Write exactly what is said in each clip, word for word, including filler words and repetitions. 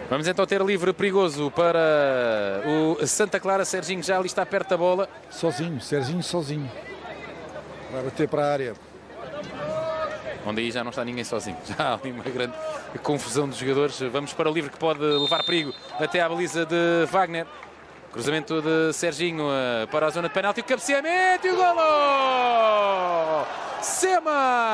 Vamos então ter livre perigoso para o Santa Clara. Serginho já ali está perto da bola. Sozinho, Serginho sozinho. Vai bater para a área. Onde aí já não está ninguém sozinho. Já há ali uma grande confusão dos jogadores. Vamos para o livre que pode levar perigo até à baliza de Wagner. Cruzamento de Serginho para a zona de penalti. O cabeceamento e o golo! Sema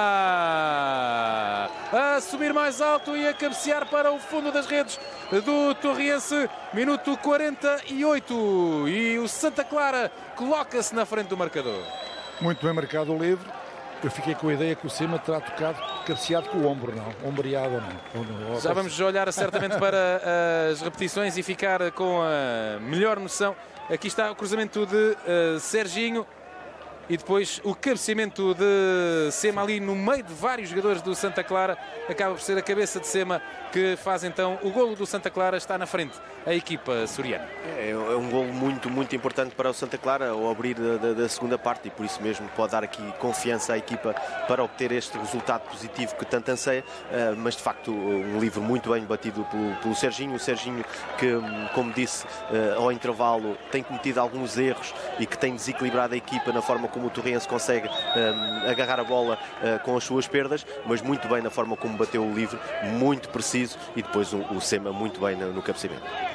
a subir mais alto e a cabecear para o fundo das redes do Torriense. Minuto quarenta e oito. E o Santa Clara coloca-se na frente do marcador. Muito bem marcado o livre. Eu fiquei com a ideia que o Sema terá tocado, cabeceado com o ombro, não. Ombreado ou não. Já vamos olhar certamente para as repetições e ficar com a melhor noção. Aqui está o cruzamento de uh, Serginho. E depois o cabeceamento de Sema ali no meio de vários jogadores do Santa Clara. Acaba por ser a cabeça de Sema que faz então o golo do Santa Clara. Está na frente a equipa soriana. É, é um golo muito, muito importante para o Santa Clara ao abrir da, da, da segunda parte, e por isso mesmo pode dar aqui confiança à equipa para obter este resultado positivo que tanto anseia. Uh, mas de facto um livro muito bem batido pelo, pelo Serginho. O Serginho que, como disse, uh, ao intervalo tem cometido alguns erros e que tem desequilibrado a equipa na forma como o Torriense consegue um, agarrar a bola uh, com as suas perdas, mas muito bem na forma como bateu o livre, muito preciso, e depois o, o Sema muito bem no, no cabeceamento.